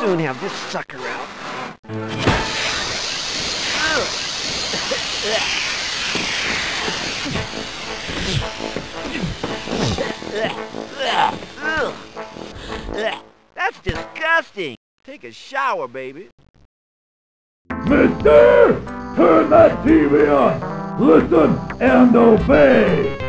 soon have this sucker out. That's disgusting. Take a shower, baby. Mister! Turn that TV on! Listen and obey!